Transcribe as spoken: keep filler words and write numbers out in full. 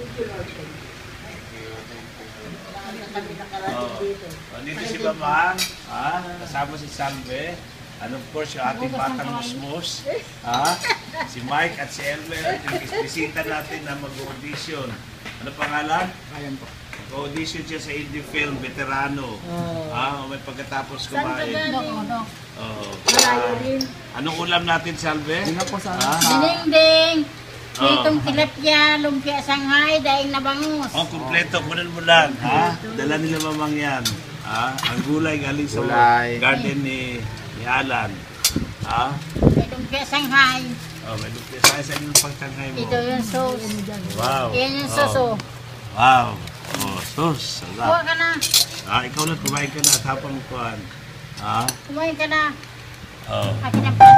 Oh. Dito si Mamang, ah, kasama si Salve, and of course yung ating Batang Musmos, ah, si Mike at si Elmer, bisita natin na mag-audition. Ano pangalan? Ayan po. Mag-audition siya sa indie film, veterano. Ah, may pagkatapos kumain. Oh. Ah, anong ulam natin, Salve? Hindi po sa Ah, Ding-ding! Itong tilapia, lumpia Shanghai, daing na bangus. oh, kumpleto, kunan mo lang, ha? Dala nila Mamang yan. Ha? Ang gulay galing sa Gulay. garden ni, ni Alan. Ha? May lumpia Shanghai. Oh, may lumpia sa sa inyong pagtanghay mo. Ito yung sauce. Wow. Yan yung Oh. suso. Wow. Oh, sus. Kuha Sarap. ka na. Ah, ikaw na kumain ka na at habang kuhan. Ha? Kumain ka na. Oh. Akin na